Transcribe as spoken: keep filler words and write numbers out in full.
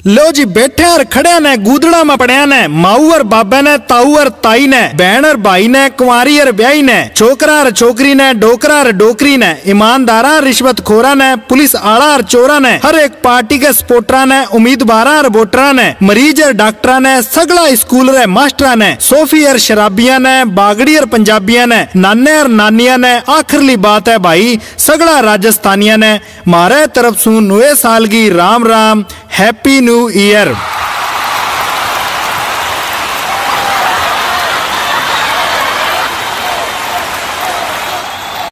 लो जी बैठे और खड़े ने गूदड़ा में पड़िया ने माऊ और बाबे ने ताऊ और ताई ने बहन और भाई ने कुंवारी और ब्याही ने छोकरा और छोकरी ने डोकरा और डोकरी ने ईमानदारा रिश्वत खोरा ने पुलिस आला और चोरा ने हर एक पार्टी के सपोर्टरा ने उम्मीदवारा और वोटरा ने मरीज और डॉक्टरा ने सगला स्कूल रे मास्टरा ने सोफी और शराबिया ने बागड़ी और पंजाबिया ने नाने और नानिया ने आखिरली बात है भाई सगला राजस्थानिया ने मारे तरफ सू नए साल की Ram Ram happy new year.